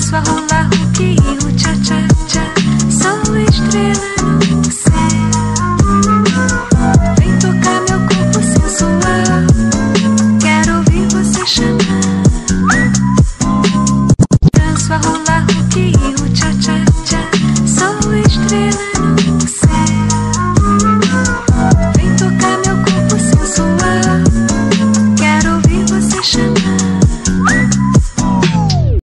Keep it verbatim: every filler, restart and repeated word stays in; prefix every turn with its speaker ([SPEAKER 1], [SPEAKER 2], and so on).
[SPEAKER 1] fluxo, a hula hoop e o tcha-tcha-tcha. Sou estrela no céu.